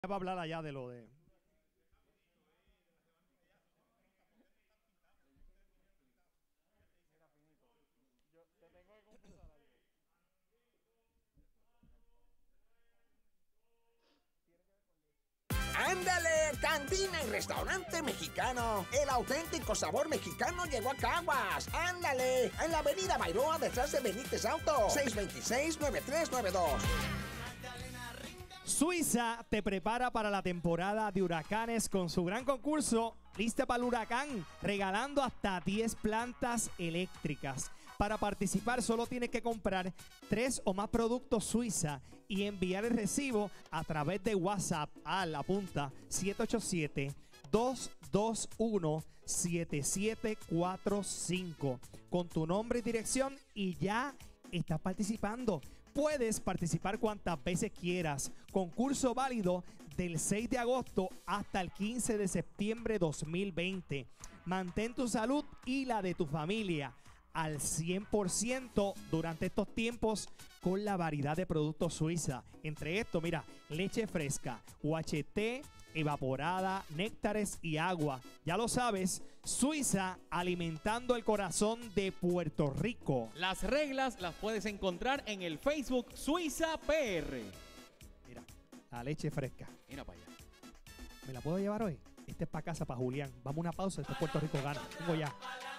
Va a hablar allá de lo de... ¡Ándale! Cantina y restaurante mexicano. El auténtico sabor mexicano llegó a Caguas. ¡Ándale! En la avenida Bairoa, detrás de Benítez Auto. 626-9392. Suiza te prepara para la temporada de huracanes con su gran concurso Lista para el Huracán, regalando hasta 10 plantas eléctricas. Para participar solo tienes que comprar 3 o más productos Suiza y enviar el recibo a través de WhatsApp a la punta 787-221-7745 con tu nombre y dirección y ya estás participando. Puedes participar cuantas veces quieras. Concurso válido del 6 de agosto hasta el 15 de septiembre 2020. Mantén tu salud y la de tu familia al 100% durante estos tiempos con la variedad de productos Suiza. Entre estos, mira, leche fresca, UHT, evaporada, néctares y agua. Ya lo sabes, Suiza alimentando el corazón de Puerto Rico. Las reglas las puedes encontrar en el Facebook Suiza PR. Mira, la leche fresca. Mira para allá. ¿Me la puedo llevar hoy? Este es para casa, para Julián. Vamos a una pausa, esto es Puerto Rico gana. Vengo ya.